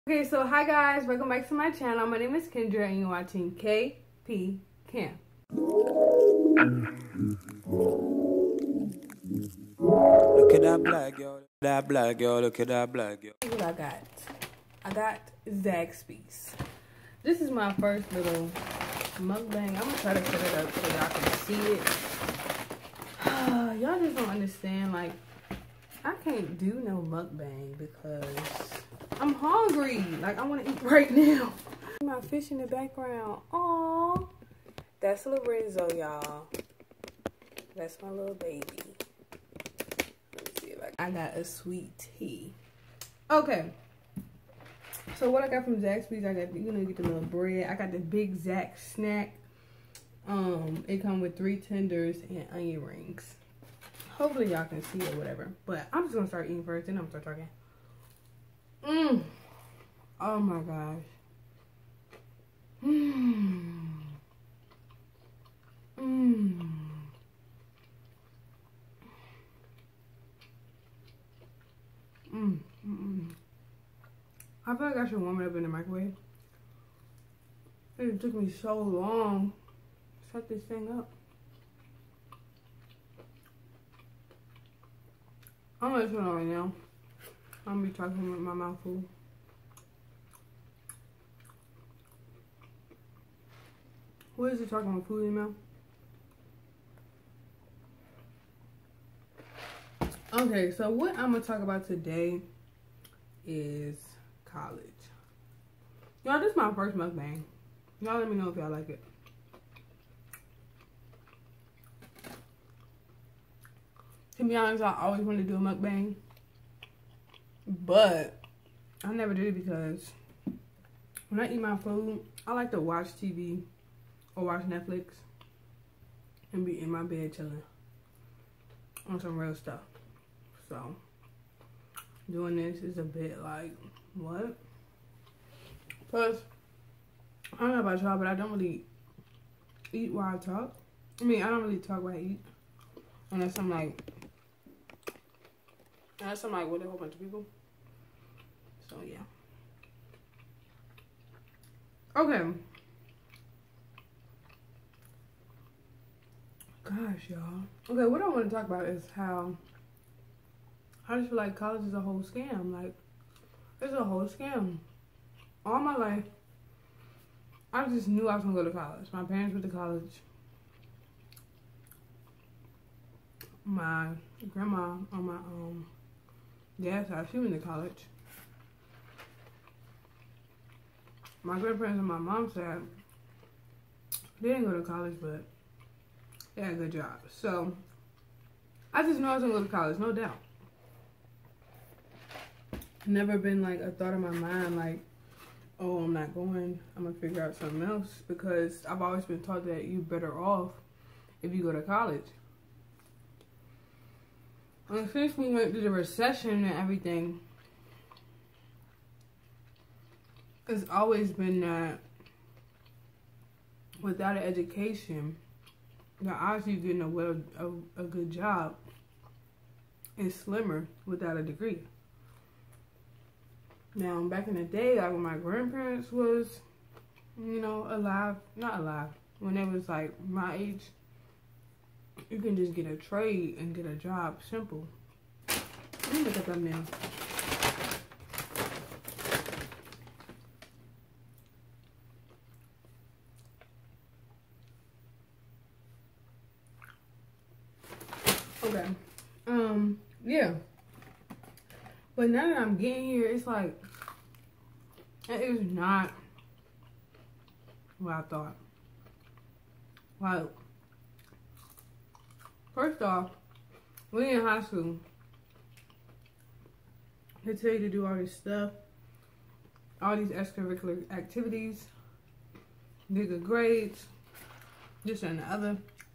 Okay, so hi guys, welcome back to my channel. My name is Kendra and you're watching KP Camp. Look at that black girl. That black girl, look at that black girl. Here's what I got Zaxbys. This is my first little mukbang. I'm gonna try to set it up so y'all can see it. Y'all just don't understand, like, I can't do no mukbang because I'm hungry. Like, I want to eat right now. My fish in the background. Aww. That's Lorenzo, y'all. That's my little baby. Let me see if I got a sweet tea. Okay. So what I got from Zaxbys, I got, you know, get the little bread. I got the big Zax snack. It come with 3 tenders and onion rings. Hopefully y'all can see it or whatever. But I'm just gonna start eating first, then I'm gonna start talking. Oh my gosh. I feel like I should warm it up in the microwave. It took me so long to set this thing up. I'm gonna turn it on right now. I'm gonna be talking with my mouth full. What is it talking about food in your mouth? Okay, so what I'm gonna talk about today is college. Y'all, this is my first mukbang. Y'all let me know if y'all like it. To be honest, I always wanted to do a mukbang, but I never did it because when I eat my food, I like to watch TV or watch Netflix and be in my bed chilling on some real stuff. So doing this is a bit like, what? Plus, I don't know about y'all, but I don't really eat while I talk. I mean, I don't really talk while I eat. Unless I'm like with a whole bunch of people. So yeah. Okay. Gosh, y'all. Okay, what I want to talk about is how I just feel like college is a whole scam. Like, it's a whole scam. All my life, I just knew I was going to go to college. My parents went to college. My grandma on my dad's side, she went to college. My grandparents on my mom's side, they didn't go to college, but they had good jobs. So, I just knew I was going to go to college, no doubt. Never been like a thought in my mind like, oh, I'm not going, I'm going to figure out something else. Because I've always been taught that you're better off if you go to college. And since we went through the recession and everything, it's always been that without an education, the odds of you getting a good job is slimmer without a degree. Now, back in the day, like when my grandparents was, you know, not alive, when they was like my age, you can just get a trade and get a job, simple. Let me look at that now. Okay. Yeah. But now that I'm getting here, it's like, it is not what I thought. Like, first off, when you're in high school, they tell you to do all this stuff, all these extracurricular activities, get good grades, this and the other.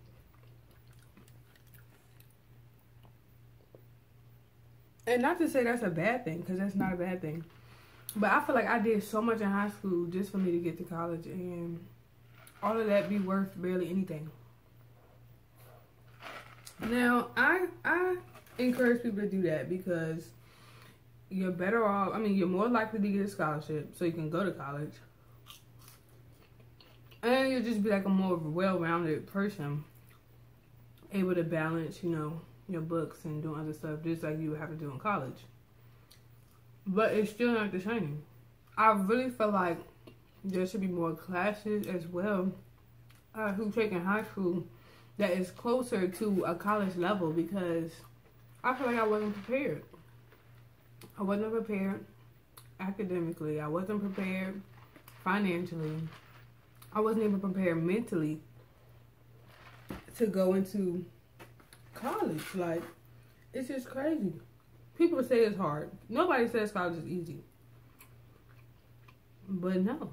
And not to say that's a bad thing, because that's not a bad thing. But I feel like I did so much in high school just for me to get to college, and all of that be worth barely anything. Now, I encourage people to do that because you're better off. I mean, you're more likely to get a scholarship so you can go to college. And you'll just be like a more well-rounded person, able to balance, you know, your books and doing other stuff just like you would have to do in college. But it's still not the same. I really feel like there should be more classes as well who take in high school that is closer to a college level, because I feel like I wasn't prepared. I wasn't prepared academically. I wasn't prepared financially. I wasn't even prepared mentally to go into college. Like, it's just crazy. People say it's hard. Nobody says college is easy. But no.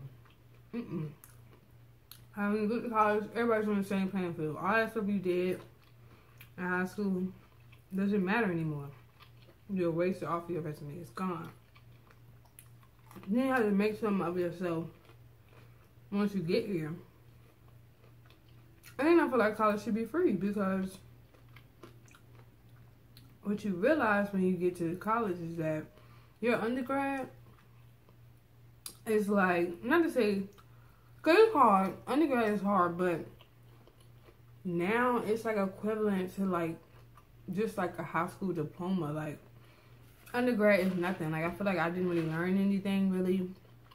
I mean, go to college, everybody's on the same playing field. All that stuff you did in high school doesn't matter anymore. You'll erase it off your resume. It's gone. Then you have to make something of yourself once you get here. And then I feel like college should be free, because what you realize when you get to college is that your undergrad is like, not to say, because it's hard, undergrad is hard, but now it's like equivalent to like, just like a high school diploma. Like, undergrad is nothing. Like, I feel like I didn't really learn anything really.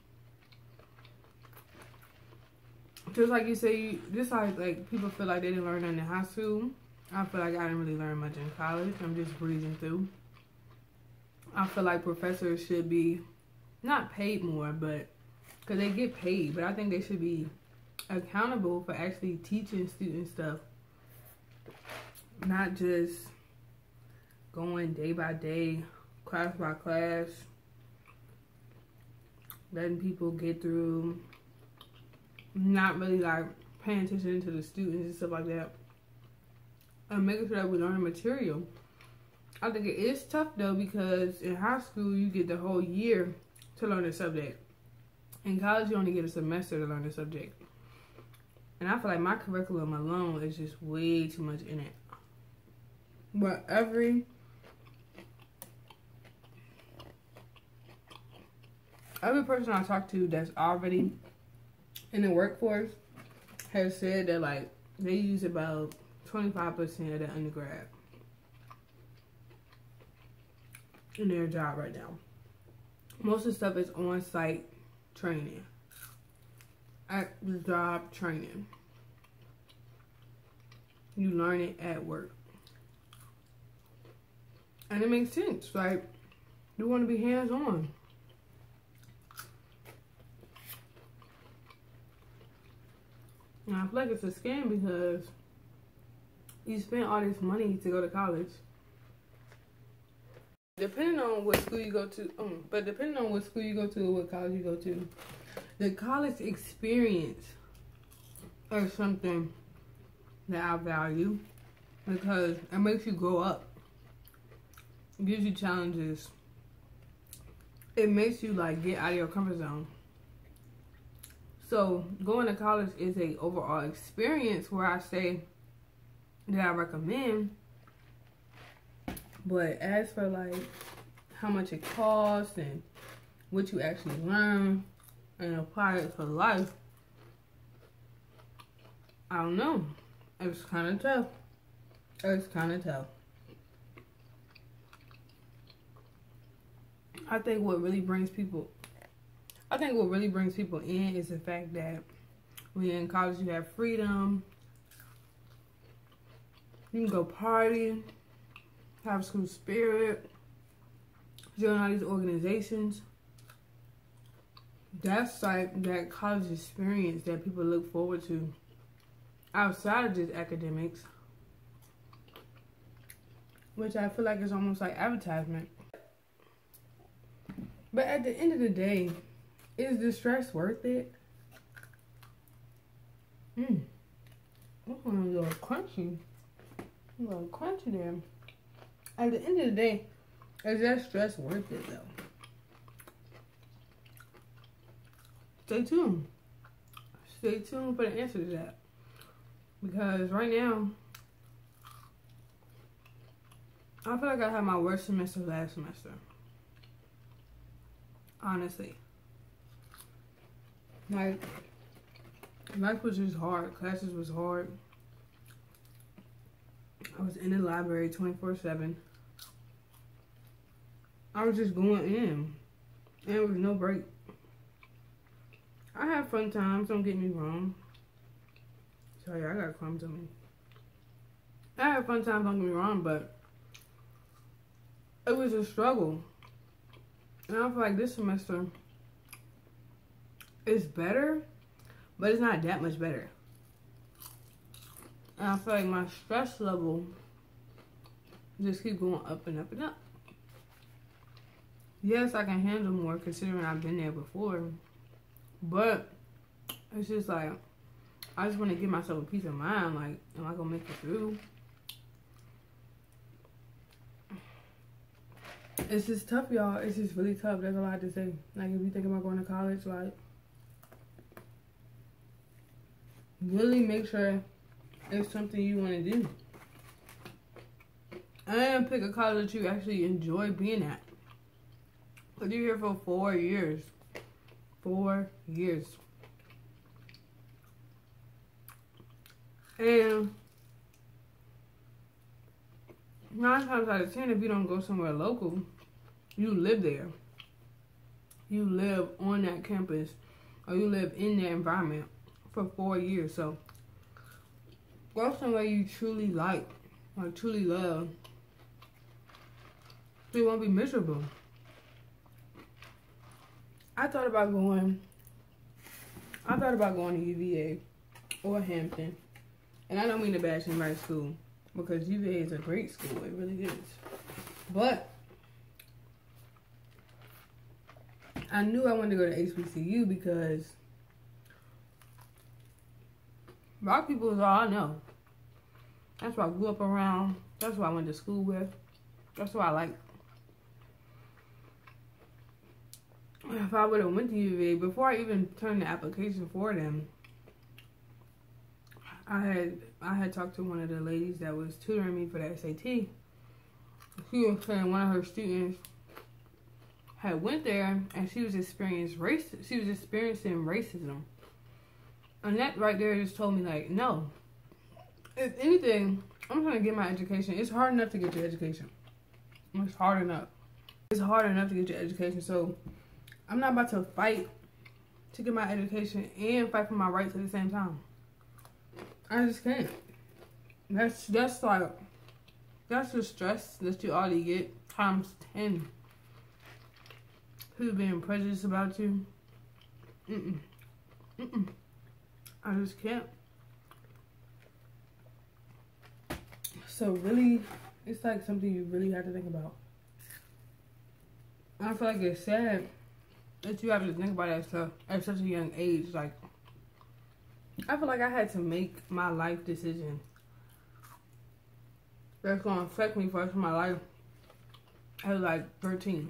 Just like you say, just like people feel like they didn't learn nothing in high school. I feel like I didn't really learn much in college. I'm just breezing through. I feel like professors should be not paid more, but because they get paid, but I think they should be accountable for actually teaching students stuff, not just going day by day, class by class, letting people get through, not really like paying attention to the students and stuff like that, and making sure that we learn material. I think it is tough though, because in high school you get the whole year to learn a subject. In college you only get a semester to learn the subject. And I feel like my curriculum alone is just way too much in it. But every person I talk to that's already in the workforce has said that like they use about 25% of the undergrad in their job right now. Most of the stuff is on-site training, at the job training. You learn it at work. And it makes sense. Like, you want to be hands-on. And I feel like it's a scam, because you spend all this money to go to college. Depending on what school you go to, or what college you go to, the college experience is something that I value, because it makes you grow up. It gives you challenges. It makes you like get out of your comfort zone. So going to college is a overall experience where I say that I recommend. But as for like how much it costs and what you actually learn and apply it for life, I don't know. It's kind of tough. I think what really brings people in is the fact that when you're in college you have freedom. You can go party, have school spirit, join all these organizations. That's like that college experience that people look forward to outside of just academics, which I feel like is almost like advertisement. But at the end of the day, is the stress worth it? That's a little crunchy. A little crunchy there. At the end of the day, is that stress worth it though? Stay tuned. Stay tuned for the answer to that. Because right now, I feel like I had my worst semester last semester. honestly. Like, life was just hard. Classes was hard. I was in the library 24/7. I was just going in. And there was no break. I had fun times, don't get me wrong. Sorry, I got crumbs on me. I had fun times, don't get me wrong, but it was a struggle. And I feel like this semester is better, but it's not that much better. And I feel like my stress level just keep going up and up and up. Yes, I can handle more considering I've been there before. But it's just like, I just want to give myself a peace of mind. Like, am I going to make it through? It's just tough, y'all. It's just really tough. There's a lot to say. Like, if you think about going to college, like, really make sure it's something you want to do. And pick a college that you actually enjoy being at. But you're here for 4 years. 4 years. And 9 times out of 10, if you don't go somewhere local, you live there. You live on that campus, or you live in that environment for 4 years. So go somewhere you truly like, or truly love, so you won't be miserable. I thought about going to UVA or Hampton. And I don't mean to bash anybody's school, because UVA is a great school. It really is. But I knew I wanted to go to HBCU because black people is all I know. That's what I grew up around. That's what I went to school with. That's what I like. If I would have went to UVA, before I even turned the application for them, I had talked to one of the ladies that was tutoring me for the SAT. She was saying one of her students had went there and she was experiencing racism. And that right there just told me, like, no. If anything, I'm trying to get my education. It's hard enough to get your education. It's hard enough. It's hard enough to get your education. So I'm not about to fight to get my education and fight for my rights at the same time. I just can't. That's the stress that you already get times 10. People being prejudiced about you. I just can't. So really, it's like something you really have to think about. I feel like it's sad that you have to think about that stuff at such a young age. Like, I feel like I had to make my life decision that's going to affect me for the rest of my life at like 13.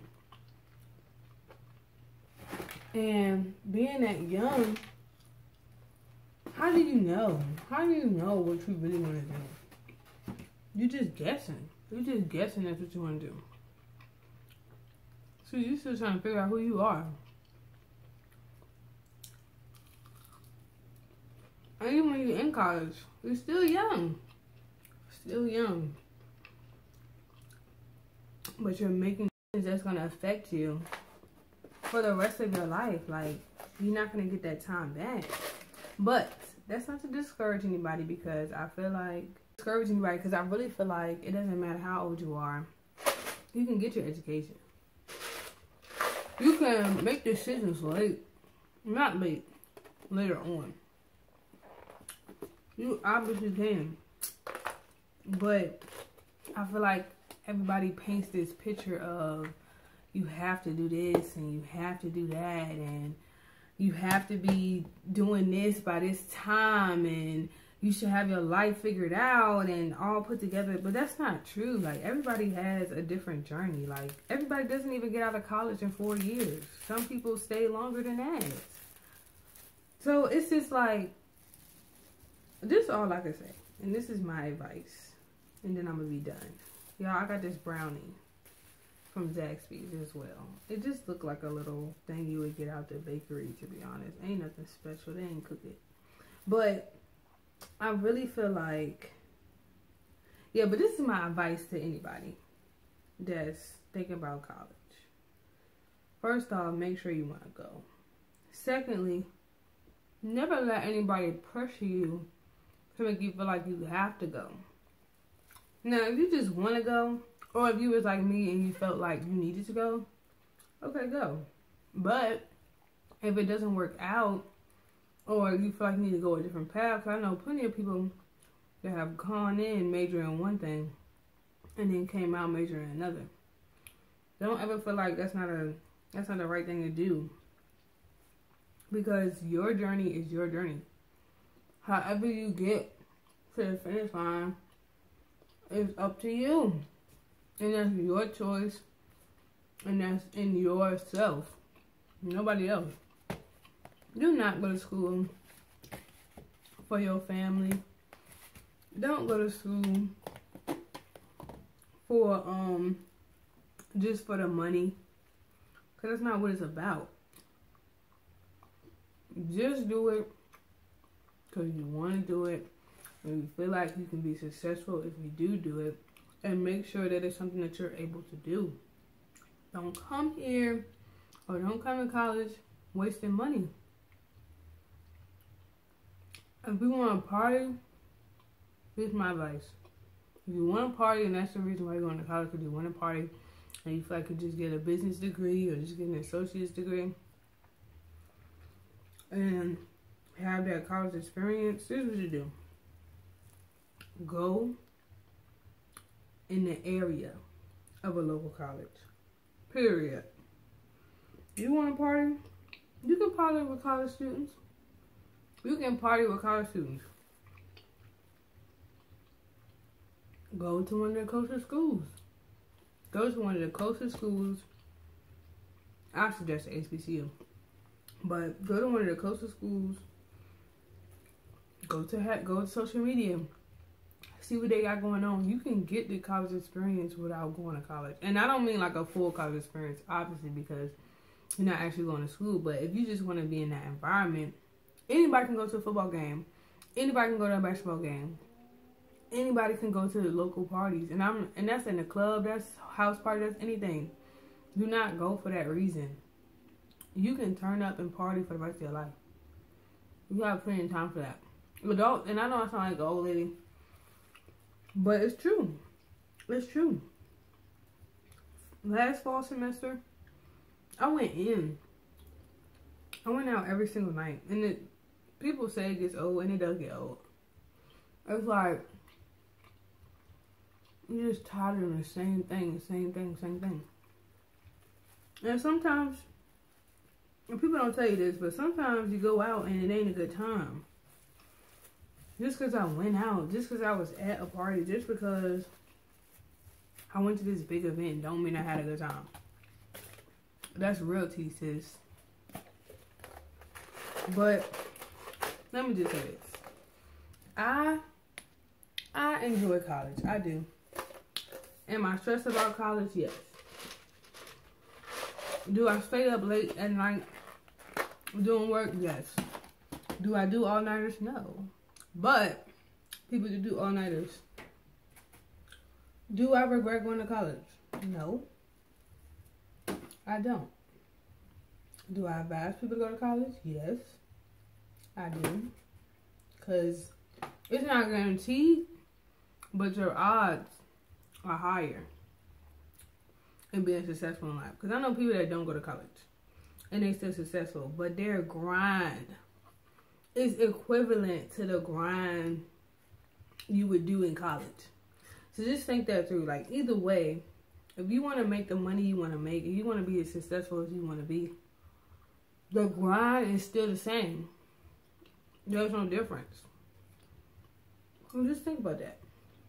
And being that young, how do you know? How do you know what you really want to do? You're just guessing. You're just guessing that's what you want to do. So you're still trying to figure out who you are. And even when you're in college, you're still young. Still young. But you're making decisions that's going to affect you for the rest of your life. Like, you're not going to get that time back. But that's not to discourage anybody, because I feel like, because I really feel like it doesn't matter how old you are. You can get your education. You can make decisions late. Not late. Later on. You obviously can. But I feel like everybody paints this picture of you have to do this and you have to do that and you have to be doing this by this time and you should have your life figured out and all put together. But that's not true. Like, everybody has a different journey. Like, everybody doesn't even get out of college in 4 years. Some people stay longer than that. So it's just like, this is all I can say. And this is my advice. And then I'm going to be done. Y'all, I got this brownie from Zaxbys as well. It just looked like a little thing you would get out the bakery, to be honest. Ain't nothing special. They ain't cook it. But I really feel like, yeah, but this is my advice to anybody that's thinking about college. First off, make sure you want to go. Secondly, never let anybody pressure you to make you feel like you have to go. Now, if you just want to go, or if you was like me and you felt like you needed to go, okay, go. But if it doesn't work out, or you feel like you need to go a different path, I know plenty of people that have gone in majoring one thing and then came out majoring another. Don't ever feel like that's not the right thing to do, because your journey is your journey. However you get to the finish line is up to you. And that's your choice. And that's in yourself. Nobody else. Do not go to school for your family. Don't go to school for, just for the money. Because that's not what it's about. Just do it because you want to do it. And you feel like you can be successful if you do it. And make sure that it's something that you're able to do. Don't come here or don't come to college wasting money. If you want to party, here's my advice. If you want to party, and that's the reason why you're going to college, because you want to party, and you feel like you just get a business degree or just get an associate's degree, and have that college experience, this is what you do. Go in the area of a local college. Period. You want to party? You can party with college students. You can party with college students. Go to one of the closest schools. Go to one of the closest schools. I suggest HBCU. But go to one of the closest schools. Go to social media. See what they got going on. You can get the college experience without going to college. And I don't mean like a full college experience, obviously, because you're not actually going to school. But if you just want to be in that environment, anybody can go to a football game. Anybody can go to a basketball game. Anybody can go to the local parties. And that's in the club, that's house party, that's anything. Do not go for that reason. You can turn up and party for the rest of your life. You have plenty of time for that. Adult, and I know I sound like an old lady, but it's true. It's true. Last fall semester, I went in. I went out every single night. And people say it gets old, and it does get old. It's like, you're just tired of the same thing. And sometimes, and people don't tell you this, but sometimes you go out and it ain't a good time. Just because I went out, just because I was at a party, just because I went to this big event don't mean I had a good time. That's real tea, sis. But let me just say this. I enjoy college. I do. Am I stressed about college? Yes. Do I stay up late at night doing work? Yes. Do I do all-nighters? No. But people that do all-nighters. Do I regret going to college? No. I don't. Do I advise people to go to college? Yes. I do. Because it's not guaranteed, but your odds are higher in being successful in life. Because I know people that don't go to college and they still successful, but their grind is equivalent to the grind you would do in college. So just think that through. Like, either way, if you want to make the money you want to make, if you want to be as successful as you want to be, the grind is still the same. There's no difference. So just think about that.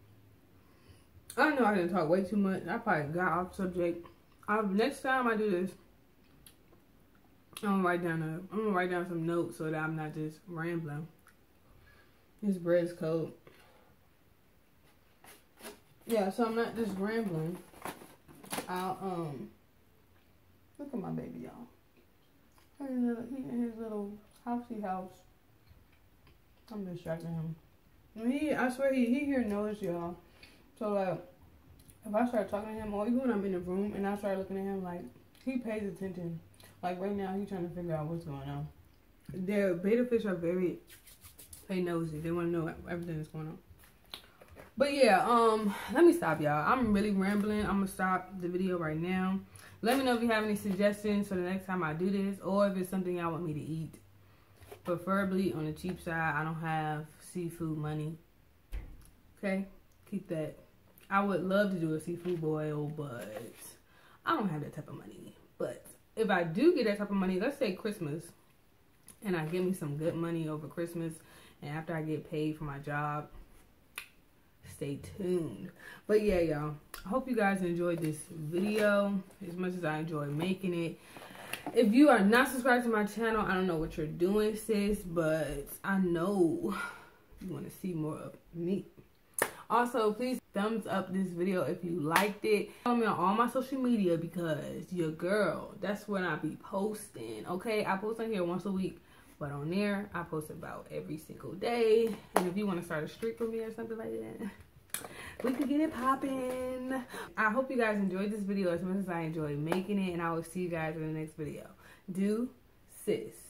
I know I didn't talk way too much. I probably got off subject. Next time I do this, I'm gonna write down some notes so that I'm not just rambling. This bread's cold. Yeah, so I'm not just rambling. I'll look at my baby, y'all. He in his little housey house. I'm distracting him. I swear he hear noise, y'all. So like, if I start talking to him, or even when I'm in the room and I start looking at him, like, he pays attention. Like right now, he's trying to figure out what's going on. Their beta fish are very, they nosy. They want to know everything that's going on. But yeah, let me stop, y'all. I'm really rambling. I'm gonna stop the video right now. Let me know if you have any suggestions for the next time I do this, or if it's something y'all want me to eat. Preferably on the cheap side. I don't have seafood money. Okay, keep that. I would love to do a seafood boil, but I don't have that type of money. But if I do get that type of money, let's say Christmas, and I get me some good money over Christmas, and after I get paid for my job, stay tuned. But yeah, y'all, I hope you guys enjoyed this video as much as I enjoy making it. If you are not subscribed to my channel, I don't know what you're doing, sis, but I know you want to see more of me. Also, please thumbs up this video if you liked it. Follow me on all my social media, because your girl, that's when I be posting. Okay, I post on here once a week, but on there I post about every single day. And if you want to start a streak with me or something like that, we could get it popping. I hope you guys enjoyed this video as much as I enjoyed making it, and I will see you guys in the next video. Deuces.